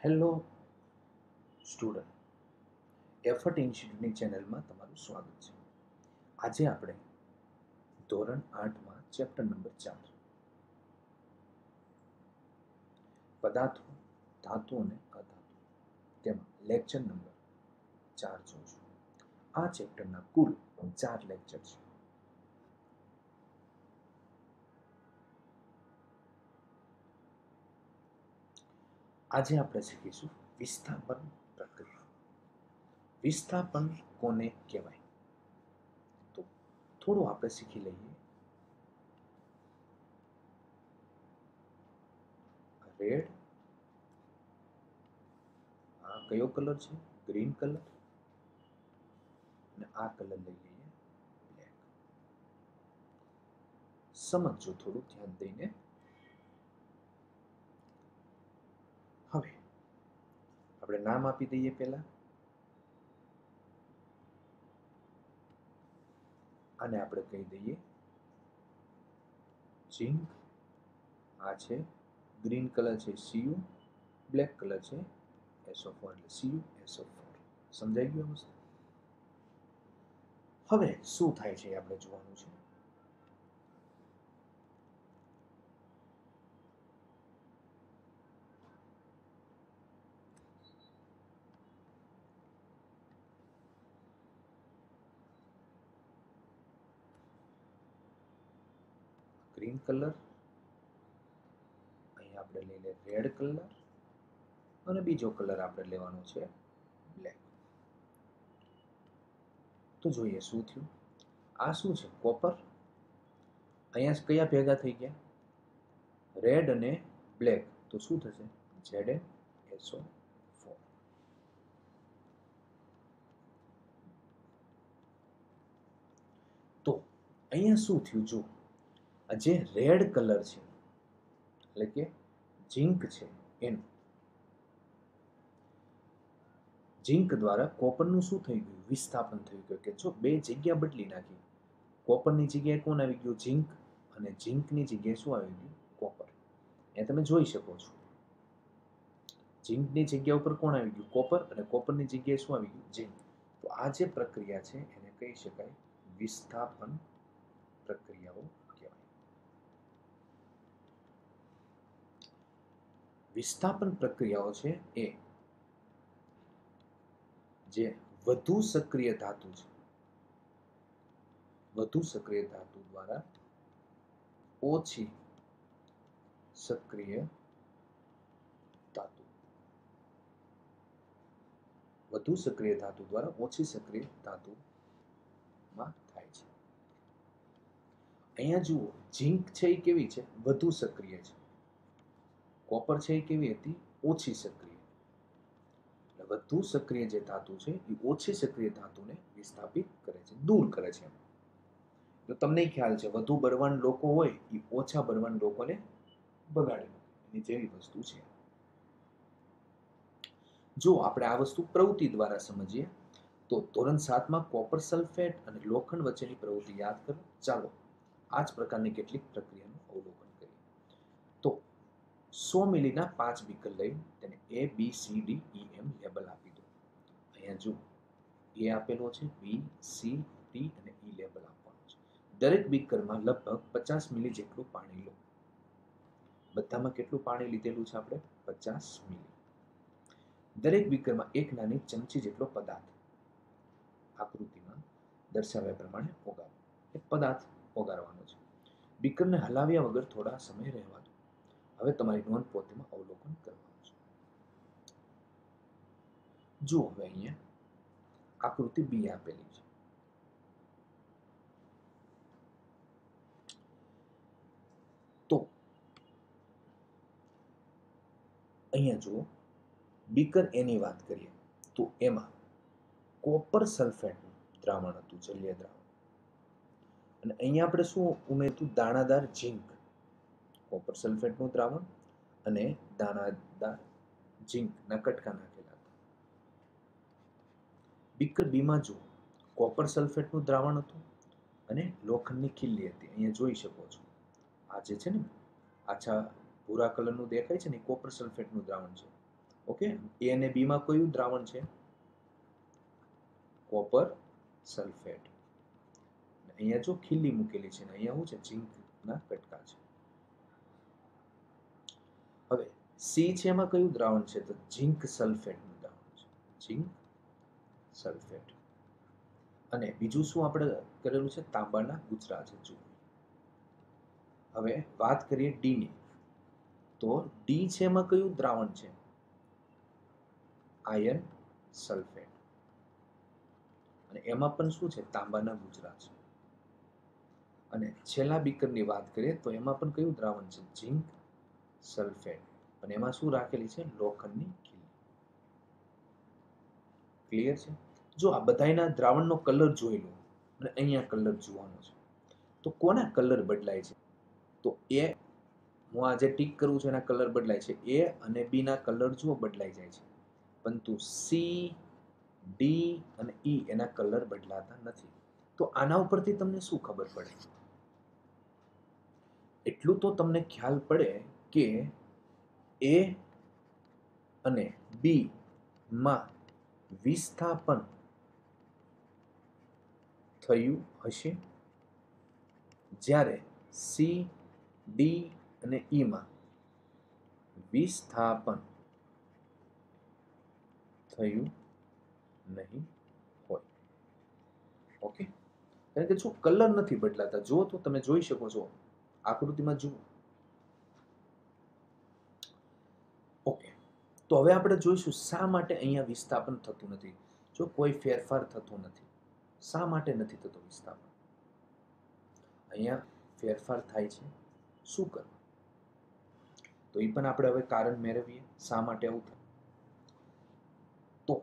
Hello student, effort ઇન્સ્ટિટ્યૂટની ચેનલમાં તમારું સ્વાગત છે. આજે આપણે ધોરણ 8માં ચેપ્ટર નંબર 4 પદાર્થો, ધાતુ અને અધાતુ તેમાં લેક્ચર નંબર 4 જોઈશું. આ ચેપ્ટરના કુલ 4 લેક્ચર છે. આજે આપણે શીખીશું વિસ્થાપન પ્રક્રિયા. વિસ્થાપન કોને કહેવાય? તો થોડું આપણે શીખી લઈએ. રેડ, આ કયો કલર છે? Green colour. અને આ કલર લઈ લઈએ બ્લેક. સમજો થોડું ધ્યાન દઈને. હવે આપણે નામ આપી દઈએ. પહેલા આને આપણે કહી દઈએ ઝિંક. આ છે ગ્રીન કલર છે Cu, બ્લેક કલર છે SO4 એટલે CuSO4. સમજાઈ ગયું વસ્તુ? હવે શું થાય છે આપણે જોવાનું છે. ગ્રીન કલર, અહીં આપણે લઈ લે રેડ કલર અને બીજો કલર આપણે લેવાનો છે બ્લેક. તો જોઈએ શું થયું. આ શું છે? કોપર. અહીંયા કયા ભેગા થઈ ગયા? રેડ અને બ્લેક. તો શું થશે? ZnSO4. તો અહીંયા શું થયું? જો આ જે રેડ કલર છે એટલે કે ઝિંક છે, એનું ઝિંક દ્વારા કોપરનું શું થઈ ગયું? વિસ્થાપન થઈ ગયું. કે જો બે જગ્યા બદલી નાખી. કોપરની જગ્યાએ કોણ આવી ગયું? ઝિંક. અને ઝિંકની જગ્યાએ શું આવી ગયું? કોપર. એ તમે જોઈ શકો છો. ઝિંકની જગ્યા ઉપર કોણ આવી ગયું? કોપર. અને કોપરની જગ્યાએ શું આવી ગયું? ઝિંક. તો આ જે પ્રક્રિયા છે એને કહી શકાય વિસ્થાપન પ્રક્રિયાઓ કહેવાય. વિસ્થાપન પ્રક્રિયાઓ છે એ જે વધુ સક્રિય ધાતુ છે, વધુ સક્રિય ધાતુ દ્વારા ઓછી સક્રિય ધાતુ, વધુ સક્રિય ધાતુ દ્વારા ઓછી સક્રિય ધાતુમાં થાય છે. અહીંયા જુઓ, ઝિંક છે એ કેવી છે? વધુ સક્રિય છે. કોપર છે એ કેવી હતી? ઓછી સક્રિય. વધુ સક્રિય જે ધાતુ છે એ ઓછી સક્રિય ધાતુને વિસ્થાપિત કરે છે, દૂર કરે છે. તો તમને ખ્યાલ છે વધુ બળવાન લોકો હોય એ ઓછા બળવાન લોકોને બગાડે, એની જેવી વસ્તુ છે. જો આપણે આ વસ્તુ પ્રવૃત્તિ દ્વારા સમજીએ તો ધોરણ 7માં કોપર સલ્ફેટ અને લોખંડ વચ્ચેની પ્રવૃત્તિ યાદ કરો. ચાલો આ જ પ્રકારની કેટલીક પ્રક્રિયાનું અવલોકન કરીએ. તો 100 મિલીના 5 બીકર લઈ તેને ABCDEM લેબલ આપી દો. અહીંયા જુઓ, એ આપેલો છે, B, C, D અને E લેબલ આપવાનું છે. દરેક બીકરમાં લગભગ 50 મિલી જેટલું પાણી લો. બધામાં કેટલું પાણી લીધેલું છે આપણે? 50 મિલી. દરેક બીકરમાં એક નાની ચમચી જેટલો પદાર્થ આકૃતિમાં દર્શાવ્યા પ્રમાણે ઓગાળો. એક પદાર્થ ઓગાળવાનો છે. બીકરને હલાવ્યા વગર થોડા સમય રહેવા દો. હવે તમારી નોંધપોથીમાં અવલોકન કરવાનું છે. જુઓ, હવે અહીંયા આકૃતિ B આપેલી છે. તો અહીંયા જુઓ, બીકર એની વાત કરીએ તો એમાં કોપર સલ્ફેટનું દ્રાવણ હતું, જલીય દ્રાવણ. અને અહીંયા આપણે શું ઉમેર્યું? દાણાદાર ઝિંક. કોપર સલ્ફેટનું દ્રાવણ અને દાણાદાર ઝિંકના કટકા નાખેલા હતા. બીકર બીમાં જુઓ, કોપર સલ્ફેટનું દ્રાવણ હતું અને લોખંડની ખીલ્લી હતી. અહીંયા જોઈ શકો છો, આ જે છે ને આછા ભૂરા કલરનું દેખાય છે ને, કોપર સલ્ફેટનું દ્રાવણ છે. ઓકે, એ અને બી માં કયું દ્રાવણ છે? Copper sulphate. અહીંયા જો ખીલી મૂકેલી છે ને અહીંયા શું છે? ઝીંકના કટકા છે. હવે સી છે એમાં કયું દ્રાવણ છે? તો ઝીંક સલ્ફેટનું દ્રાવણ છે, ઝીંક સલ્ફેટ. અને બીજું શું આપણે કરેલું છે? તાંબાના ગુચરા છે. જુઓ, હવે વાત કરીએ ડી ની. તો ડી છે એમાં કયું દ્રાવણ છે? Iron sulphate. અને એમાં પણ શું છે? તાંબાના ગુચરા છે. અને છેલ્લા બીકરની વાત કરીએ તો એમાં પણ કયું દ્રાવણ છે? Zinc sulphate. અને એમાં શું રાખેલી છે? લોખંડની ખીલી. ક્લિયર છે? જો આ બધાના દ્રાવણનો કલર જોઈ લો અને અહીંયા કલર જોવાનો છે, તો કોના કલર બદલાય છે? તો એ હું આ જે ટીક કરું છું એના કલર બદલાય છે. એ અને બી ના કલર જુઓ બદલાઈ જાય છે, પરંતુ સી, ડી અને ઈ એના કલર બદલાતા નથી. તો આના ઉપરથી તમને શું ખબર પડે? એટલું તો તમને ખ્યાલ પડે કે એ અને બી માં વિસ્થાપન થયું હશે, જ્યારે સી, ડી અને ઈ માં વિસ્થાપન થયું નહીં હોય. ઓકે, કારણ કે જો કલર નથી બદલાતા, જો તો તમે જોઈ શકો છો આકૃતિમાં જુઓ. ઓકે, તો હવે આપણે જોઈશું શા માટે અહીંયા વિસ્થાપન થતું નથી. જો કોઈ ફેરફાર થતો નથી, શા માટે નથી થતો વિસ્થાપન? અહીંયા ફેરફાર થાય છે, શું કરવું? તો એ પણ આપણે હવે કારણ મેળવીએ શા માટે આવું થાય. તો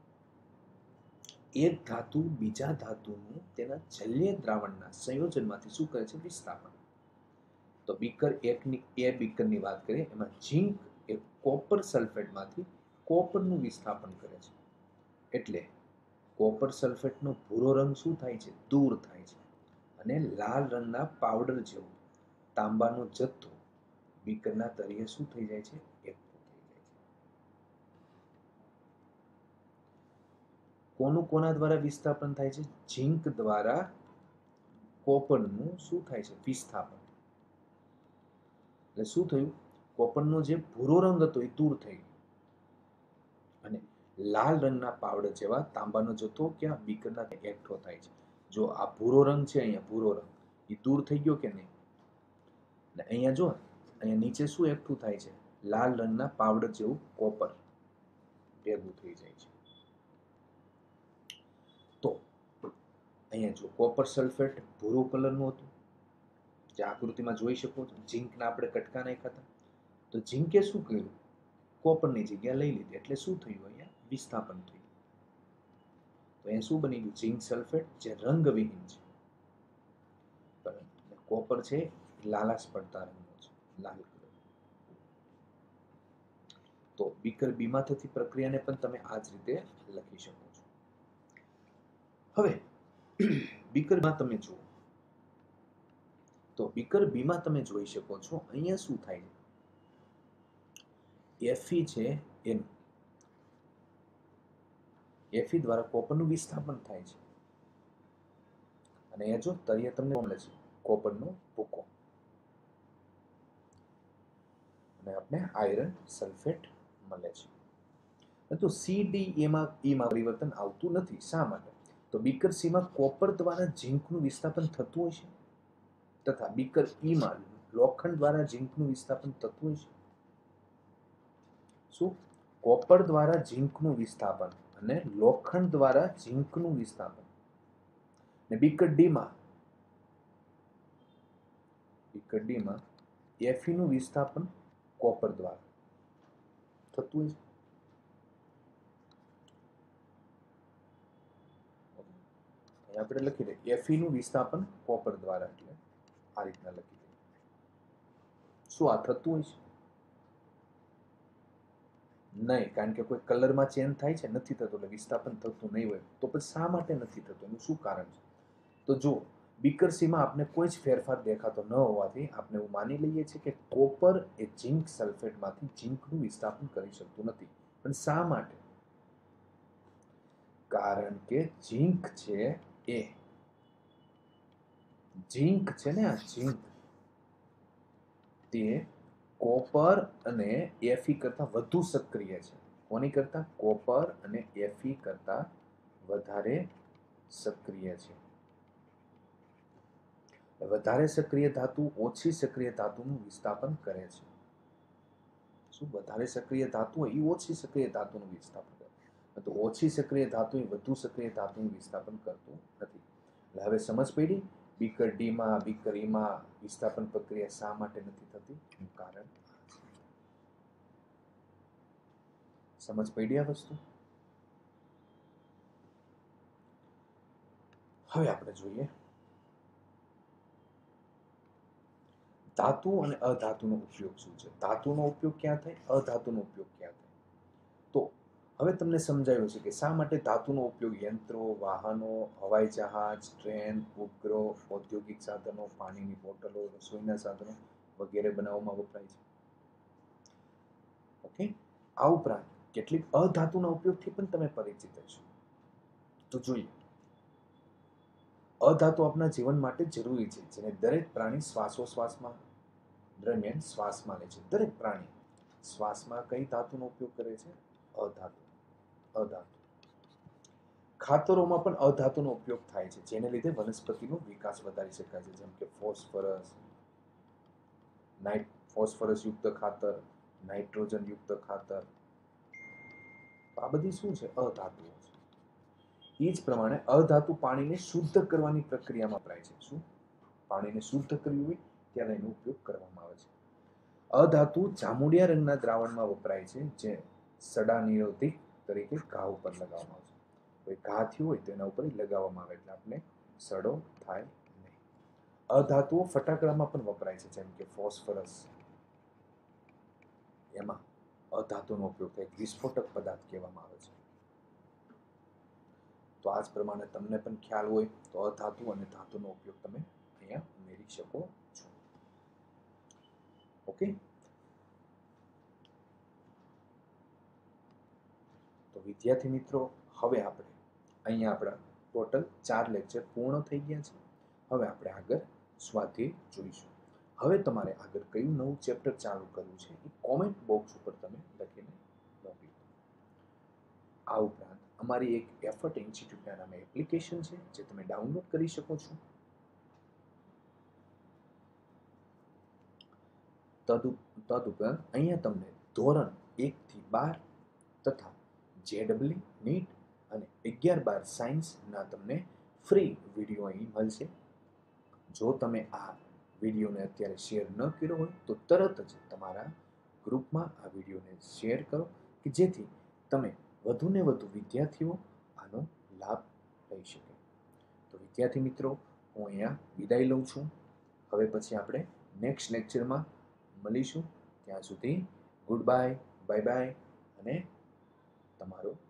એક ધાતુ બીજા ધાતુનું તેના જલીય દ્રાવણના સંયોજનમાંથી શું કરે છે? વિસ્થાપન. તો બીકર એકની એ બીકરની વાત કરીએ, એમાં ઝીંક એ કોપર સલ્ફેટમાંથી કોપરનું વિસ્થાપન કરે છે. એટલે કોપર સલ્ફેટનો ભૂરો રંગ શું થાય છે? દૂર થાય છે. અને લાલ રંગના પાવડર જેવો તાંબાનો જથ્થો બીકરના તળિયે શું થઈ જાય છે? એકઠો થઈ જાય છે. કોનું કોના દ્વારા વિસ્થાપન થાય છે? ઝીંક દ્વારા કોપરનું શું થાય છે? વિસ્થાપન. એટલે શું થયું? કોપરનો જે ભૂરો રંગ હતો એ દૂર થઈ ગયો અને લાલ રંગના પાવડર જેવા તાંબાનો જથ્થો ક્યાં? બીકરના એકઠો થાય છે. જો આ ભૂરો રંગ છે, અહીંયા ભૂરો રંગ એ દૂર થઈ ગયો કે નહીં? ને અહીંયા જો અહીંયા નીચે શું એકઠું થાય છે? લાલ રંગના પાવડર જેવું કોપર ભેગું થઈ જાય છે. તો અહીંયા જો કોપર સલ્ફેટ ભૂરો કલરનું હતું, જે આકૃતિમાં જોઈ શકો છો. ઝીંકના આપણે કટકા નાખ્યા હતા, તો ઝીંકે શું કર્યું? કોપરની જગ્યા લઈ લીધી. એટલે શું થયું? અહીંયા વિસ્થાપન થયું. તો અહીંયા શું બની ગયું? ઝીંક સલ્ફેટ, જે રંગવિહીન છે. કોપર છે લાલાશ પડતા રંગનો છે, લાલ કલર. તો બીકર બીમાં થતી પ્રક્રિયાને પણ તમે આ જ રીતે લખી શકો છો. હવે બીકરમાં તમે જુઓ, તો બીકર બીમાં તમે જોઈ શકો છો અહીંયા શું થાય છે? Fe છે એનું Fe દ્વારા કોપરનું વિસ્થાપન થાય છે. અને એ જો તળિયે તમને મળે છે કોપરનો ભૂકો, અને આપણે આયર્ન સલ્ફેટ મળે છે. તો સીડી એમાં પરિવર્તન આવતું નથી. શા માટે? તો બીકર સીમાં કોપર દ્વારા ઝીંકનું વિસ્થાપન થતું હોય છે, તથા બીકર ઈમાં લોખંડ દ્વારા ઝીંકનું વિસ્થાપન થતું હોય છે. શું? કોપર દ્વારા ઝીંકનું વિસ્થાપન અને લોખંડ દ્વારા ઝીંકનું વિસ્થાપન. ને બીકર ડીમાં Fe નું વિસ્થાપન કોપર દ્વારા થતું હોય છે. આપણે લખી દઈએ Fe નું વિસ્થાપન કોપર દ્વારા, એટલે આ રીતના લખી દઈએ. શું આ થતું હોય છે? નહીં, કારણ કે કોઈ કલરમાં ચેન્જ થાય છે, નથી થતું. એટલે વિસ્થાપન થતું નહીં હોય. તો પછી શા માટે નથી થતું? એનું શું કારણ છે? તો જો બીકર સીમાં આપણે કોઈ જ ફેરફાર દેખાતો ન હોવાથી આપણે એવું માની લઈએ છીએ કે કોપર એ ઝીંક સલ્ફેટમાંથી ઝીંકનું વિસ્થાપન કરી શકતું નથી. પણ શા માટે? કારણ કે ઝીંક છે એ ઝીંક છે ને, આ ઝીંક તે કોપર અને Fe કરતા વધુ સક્રિય છે. કોની કરતા? કોપર અને Fe કરતા વધારે સક્રિય છે. વધારે સક્રિય ધાતુ ઓછી સક્રિય ધાતુનું વિસ્થાપન કરે છે. શું? વધારે સક્રિય ધાતુ હોય એ ઓછી સક્રિય ધાતુનું વિસ્થાપન કરે, તો ઓછી સક્રિય ધાતુ એ વધુ સક્રિય ધાતુનું વિસ્થાપન કરતું નથી. એટલે હવે સમજ પડી? બીકર ડીમાં, બીકર ઈમાં વિસ્થાપન પ્રક્રિયા શા માટે નથી થતી? એનું કારણ સમજ પડી આ વસ્તુ? હવે આપણે જોઈએ ધાતુ અને અધાતુનો ઉપયોગ શું છે. ધાતુનો ઉપયોગ ક્યાં થાય, અધાતુનો ઉપયોગ ક્યાં થાય? તો હવે તમને સમજાયું છે કે શા માટે ધાતુનો ઉપયોગ યંત્રો, વાહનો, હવાઈ જહાજ, ટ્રેન, ઉપગ્રહ, ઔદ્યોગિક સાધનો, પાણીની બોટલો, રસોઈના સાધનો વગેરે બનાવવામાં વપરાય છે. ઓકે, આ ઉપરાંત કેટલીક અધાતુના ઉપયોગથી પણ તમે પરિચિત હશો. તો જોઈએ, અધાતુ આપણા જીવન માટે જરૂરી છે, જેને દરેક પ્રાણી શ્વાસોશ્વાસમાં દરમિયાન શ્વાસમાં લે છે. દરેક પ્રાણી શ્વાસમાં કઈ ધાતુનો ઉપયોગ કરે છે? અધાતુ. ખાતરોમાં પણ અધાતુનો ઉપયોગ થાય છે, જેને લીધે વનસ્પતિનો વિકાસ વધારી શકાય છે, જેમ કે ફોસ્ફરસયુક્ત ખાતર, નાઇટ્રોજનયુક્ત ખાતર. આ બધી શું છે? અધાતુઓ છે. એ જ પ્રમાણે અધાતુ પાણીને શુદ્ધ કરવાની પ્રક્રિયામાં વપરાય છે. શું? પાણીને શુદ્ધ કરવું હોય ત્યારે એનો ઉપયોગ કરવામાં આવે છે. અધાતુ જાંબુડિયા રંગના દ્રાવણમાં વપરાય છે, જે સડા નિરોધિક તરીકે ઘા ઉપર લગાવવામાં આવે છે. કોઈ ઘા થયું હોય તો એના ઉપર લગાવવામાં આવે એટલે આપણે સડો થાય નહીં. અધાતુઓ ફટાકડામાં પણ વપરાય છે, જેમ કે ફોસ્ફરસ. એમાં અધાતુનો ઉપયોગ થાય, વિસ્ફોટક પદાર્થ કહેવામાં આવે છે. તો આ જ પ્રમાણે તમને પણ ખ્યાલ હોય તો અધાતુ અને ધાતુનો ઉપયોગ તમે અહીંયા ઉમેરી શકો છો. ઓકે, તો વિદ્યાર્થી મિત્રો, હવે આપણે અહીંયા આપણા ટોટલ 4 લેક્ચર પૂર્ણ થઈ ગયા છે. હવે આપણે આગળ સ્વાધ્યાય જોઈશું. હવે તમારે આગળ કયું નવું ચેપ્ટર ચાલુ કરવું છે એ કોમેન્ટ બોક્સ ઉપર તમે લખીને મોકલી દો. આ ઉપરાંત અમારી એક એફર્ટ ઇન્સ્ટિટ્યૂટના નામે એપ્લિકેશન છે, જે તમે ડાઉનલોડ કરી શકો છો. તદુપરાંત અહીંયા તમને ધોરણ 1 થી 12 તથા JEE, NEET અને 11-12 સાયન્સના તમને ફ્રી વિડીયો અહીં મળશે. જો તમે આ વિડીયોને અત્યારે શેર ન કર્યો હોય તો તરત જ તમારા ગ્રુપમાં આ વિડીયોને શેર કરો, કે જેથી તમે વધુને વધુ વિદ્યાર્થીઓ આનો લાભ લઈ શકે. તો વિદ્યાર્થી મિત્રો, હું અહીંયા વિદાય લઉં છું. હવે પછી આપણે નેક્સ્ટ લેક્ચરમાં મળીશું. ત્યાં સુધી ગુડ બાય, બાય બાય અને તમારો